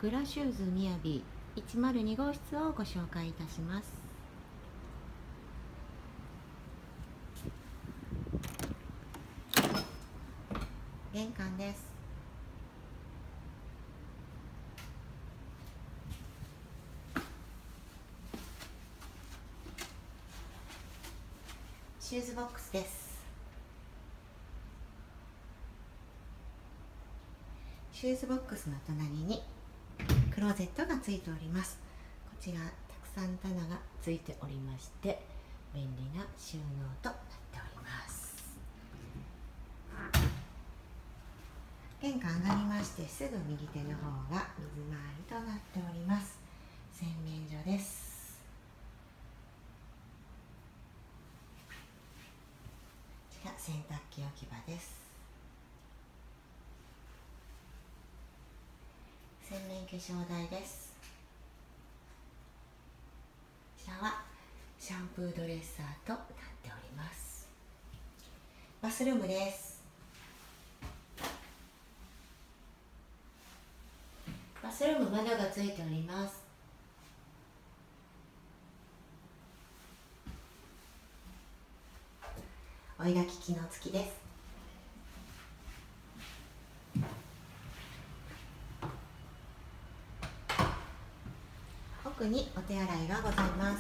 グラシューズみやび102号室をご紹介いたします。玄関です。シューズボックスです。シューズボックスの隣にクローゼットがついております。こちらたくさん棚がついておりまして、便利な収納となっております。玄関上がりまして、すぐ右手の方が水回りとなっております。洗面所です。こちら洗濯機置き場です。洗面化粧台です。こちらはシャンプードレッサーとなっております。バスルームです。バスルーム窓がついております。追い焚き機能付きです。奥にお手洗いがございます。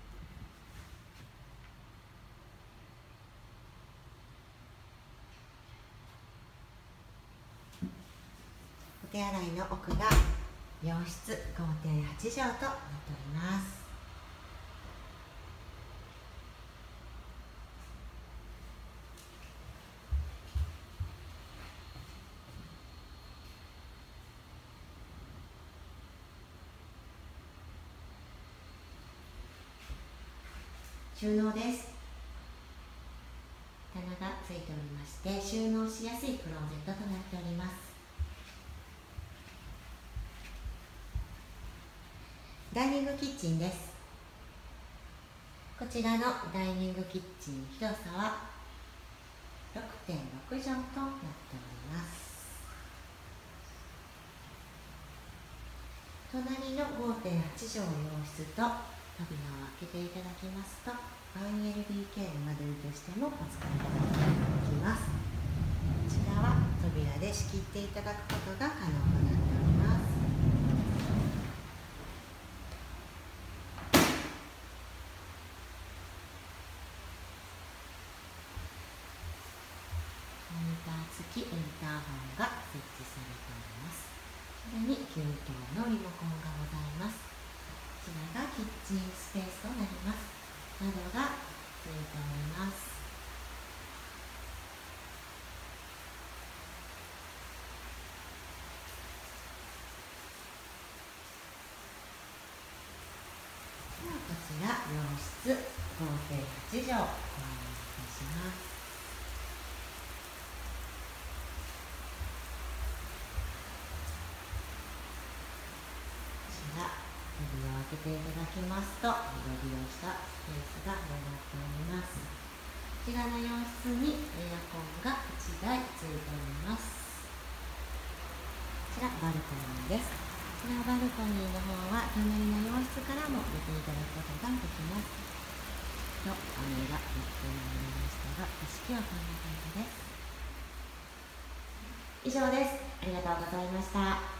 お手洗いの奥が洋室 5.8 畳となっております。収納です。棚がついておりまして、収納しやすいクローゼットとなっております。ダイニングキッチンです。こちらのダイニングキッチン、広さは 6.6 畳となっております。隣の 5.8 畳洋室と扉を開けていただきますと、1LDK の間取りとしてもお使いいただくことができます。こちらは扉で仕切っていただくことが可能となっております。モニター付きインターホンが設置されております。それに給湯のリモコンがございます。こちらがキッチンスペースとなります。窓がついております。ではこちら洋室 5.8 畳ご案内いたします。扉を開けていただきますと、広々したスペースが広がっております。こちらの洋室にエアコンが1台ついております。こちらバルコニーです。こちらバルコニーの方は隣の洋室からも出ていただくことができます。と雨が降ってまいりましたが、景色はこんな感じです。以上です。ありがとうございました。